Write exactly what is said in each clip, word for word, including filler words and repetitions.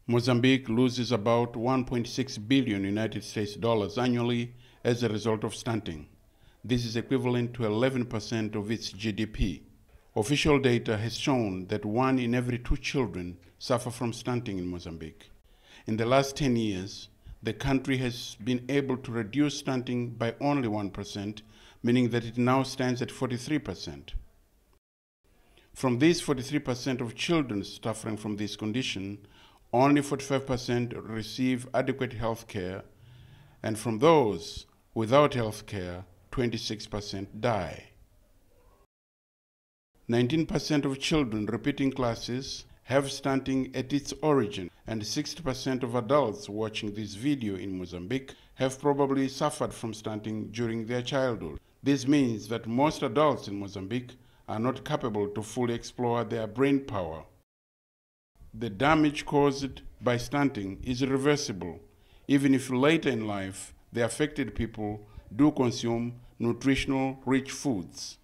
Mozambique loses about one point six billion United States dollars annually as a result of stunting. This is equivalent to eleven percent of its G D P. Official data has shown that one in every two children suffer from stunting in Mozambique. In the last ten years, the country has been able to reduce stunting by only one percent, meaning that it now stands at forty-three percent. From these forty-three percent of children suffering from this condition, only forty-five percent receive adequate health care, and from those without health care, twenty-six percent die. nineteen percent of children repeating classes have stunting at its origin, and sixty percent of adults watching this video in Mozambique have probably suffered from stunting during their childhood. This means that most adults in Mozambique are not capable to fully explore their brain power. The damage caused by stunting is irreversible, even if later in life the affected people do consume nutritional rich foods.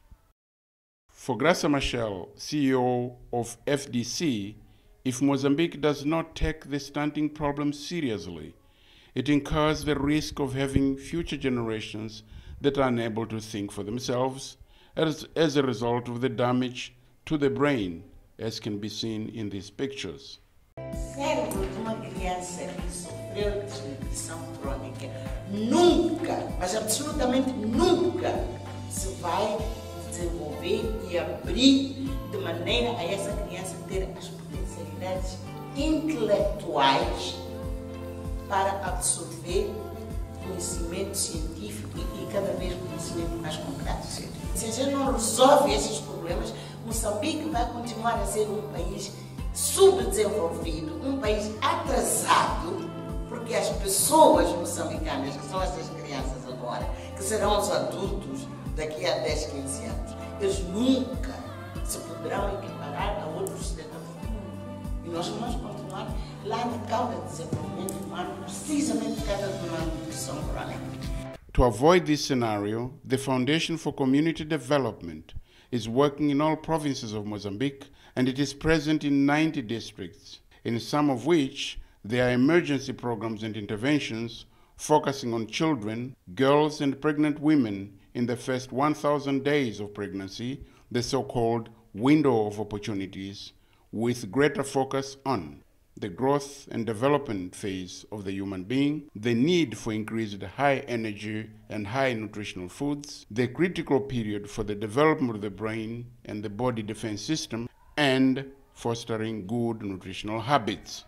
For Graça Machel, C E O of F D C, if Mozambique does not take the stunting problem seriously, it incurs the risk of having future generations that are unable to think for themselves as, as a result of the damage to the brain, as can be seen in these pictures. Cérebro de uma criança que sofreu desnutrição crônica nunca, mas absolutamente nunca, se vai desenvolver e abrir de maneira a essa criança ter as potencialidades intelectuais para absorver conhecimento científico e cada vez conhecimento mais concreto. Se a gente não resolve esses problemas, Moçambique vai continuar a ser um país subdesenvolvido, um país atrasado, porque as pessoas moçambicanas, que são essas crianças agora, que serão os adultos daqui a dez, quinze anos, eles nunca se poderão equiparar a outros cidadãos do mundo. E nós vamos continuar lá na cauda de desenvolvimento humano, precisamente por causa de uma nutrição crônica. To avoid this scenario, the Foundation for Community Development is working in all provinces of Mozambique, and it is present in ninety districts, in some of which there are emergency programs and interventions focusing on children, girls and pregnant women in the first one thousand days of pregnancy, the so-called window of opportunities, with greater focus on the growth and development phase of the human being, the need for increased high energy and high nutritional foods, the critical period for the development of the brain and the body defense system, and fostering good nutritional habits.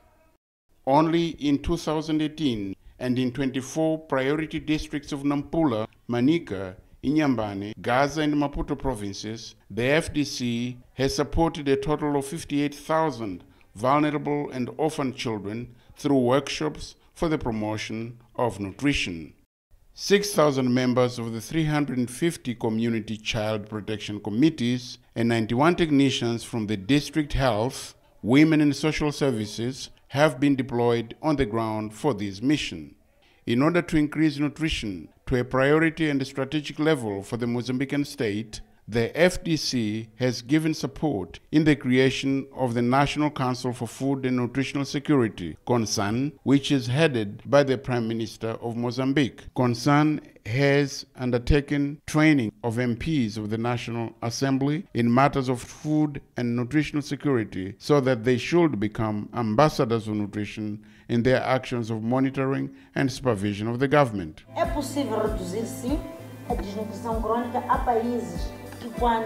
Only in two thousand eighteen and in twenty-four priority districts of Nampula, Manica, Inhambane, Gaza and Maputo provinces, the F D C has supported a total of fifty-eight thousand vulnerable and orphan children through workshops for the promotion of nutrition. six thousand members of the three hundred fifty community child protection committees and ninety-one technicians from the district health, women and social services have been deployed on the ground for this mission. In order to increase nutrition to a priority and a strategic level for the Mozambican state, the F D C has given support in the creation of the National Council for Food and Nutritional Security, CONSAN, which is headed by the Prime Minister of Mozambique. CONSAN has undertaken training of M Ps of the National Assembly in matters of food and nutritional security so that they should become ambassadors of nutrition in their actions of monitoring and supervision of the government. É possível reduzir, sim, a desnutrição crônica a países que quando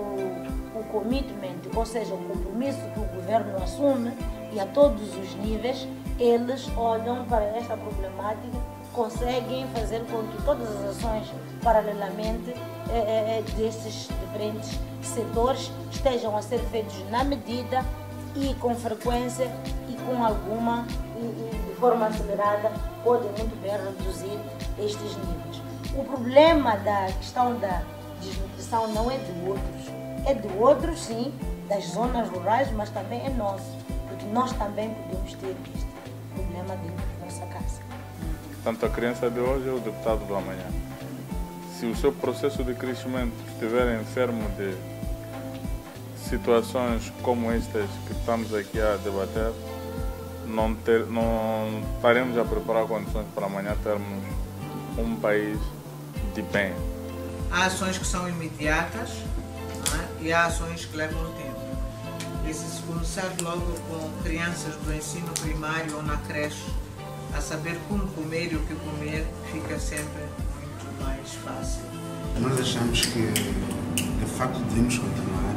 o, o commitment, ou seja, o compromisso que o governo assume e a todos os níveis, eles olham para esta problemática, conseguem fazer com que todas as ações paralelamente eh, desses diferentes setores estejam a ser feitos na medida e com frequência e com alguma, e, e de forma acelerada, podem muito bem reduzir estes níveis. O problema da questão da desnutrição não é de outros, é de outros sim, das zonas rurais, mas também é nosso, porque nós também podemos ter este problema dentro da nossa casa. Tanto a criança de hoje é o deputado do amanhã. Se o seu processo de crescimento estiver enfermo de situações como estas que estamos aqui a debater, não, ter, não estaremos a preparar condições para amanhã termos um país de bem. Há ações que são imediatas, não é? E há ações que levam tempo. E se se começar logo com crianças do ensino primário ou na creche, a saber como comer e o que comer, fica sempre muito mais fácil. Nós achamos que, de facto, devemos continuar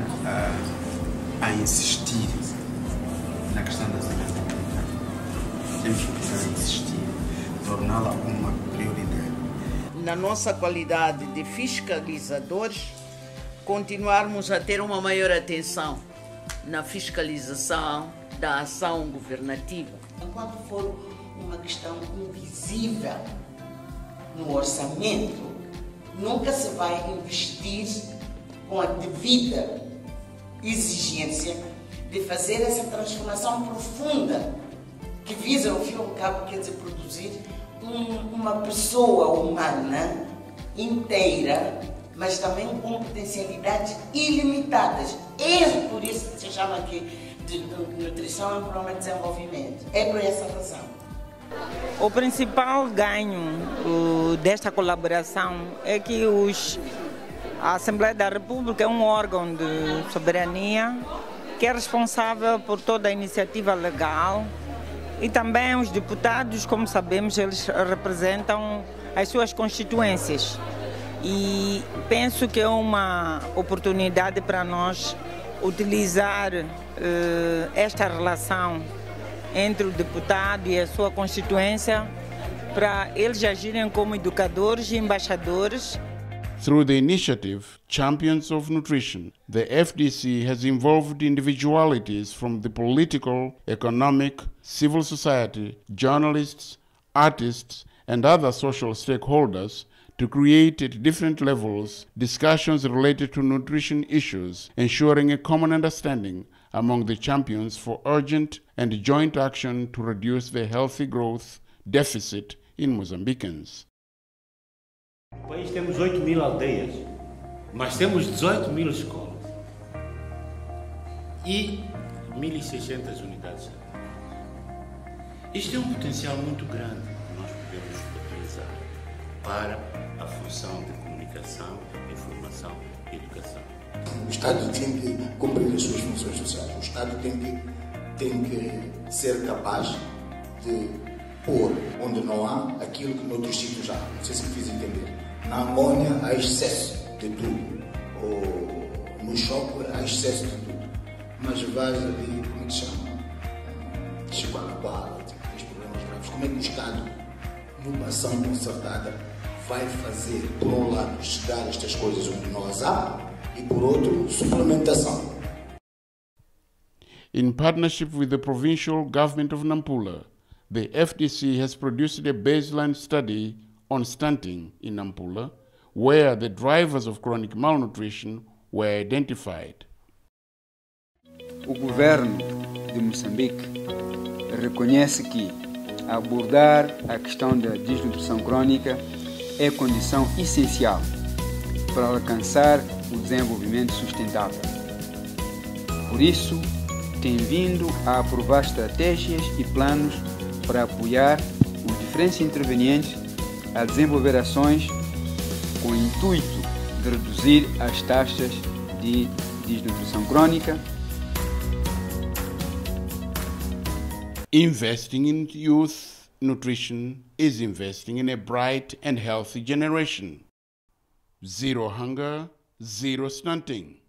a, a insistir na questão da saúde pública. Temos que continuar a insistir, torná-la uma prioridade. Na nossa qualidade de fiscalizadores, continuarmos a ter uma maior atenção na fiscalização da ação governativa. Enquanto for uma questão invisível no orçamento, nunca se vai investir com a devida exigência de fazer essa transformação profunda que visa, ao fim e ao cabo, quer dizer, produzir um, uma pessoa humana inteira, mas também com potencialidades ilimitadas. É por isso que se chama aqui de nutrição e programa de desenvolvimento. É por essa razão. O principal ganho uh, desta colaboração é que os, a Assembleia da República é um órgão de soberania que é responsável por toda a iniciativa legal e também os deputados, como sabemos, eles representam as suas constituências. E penso que é uma oportunidade para nós utilizar uh, esta relação entre o deputado e a sua constituência para eles agirem como educadores e embaixadores. Through the initiative Champions of Nutrition, the F D C has involved individualities from the political, economic, civil society, journalists, artists, and other social stakeholders to create at different levels discussions related to nutrition issues, ensuring a common understanding among the champions for urgent and joint action to reduce the healthy growth deficit in Mozambicans. No país temos oito mil aldeias, mas temos dezoito mil escolas e mil e seiscentas unidades. Isto é um potencial muito grande que nós podemos utilizar para a função de comunicação, informação e educação. O Estado tem que cumprir as suas funções sociais. O Estado tem que, tem que ser capaz de pôr onde não há aquilo que noutros sítios há. Não sei se me fiz entender. Na amônia há excesso de tudo. Ou no choque há excesso de tudo. Mas vais ali, como é que se chama? Chihuahua, tem problemas graves. Como é que o Estado, numa ação concertada, vai fazer, por um lado, chegar estas coisas onde nós há, e por outro, suplementação. In partnership with the provincial government of Nampula, the F D C has produced a baseline study on stunting in Nampula, where the drivers of chronic malnutrition were identified. O governo de Moçambique reconhece que abordar a questão da desnutrição crônica é condição essencial para alcançar o desenvolvimento sustentável. Por isso, tem vindo a aprovar estratégias e planos para apoiar os diferentes intervenientes a desenvolver ações com o intuito de reduzir as taxas de desnutrição crônica. Investing in youth nutrition is investing in a bright and healthy generation. Zero hunger, zero stunting.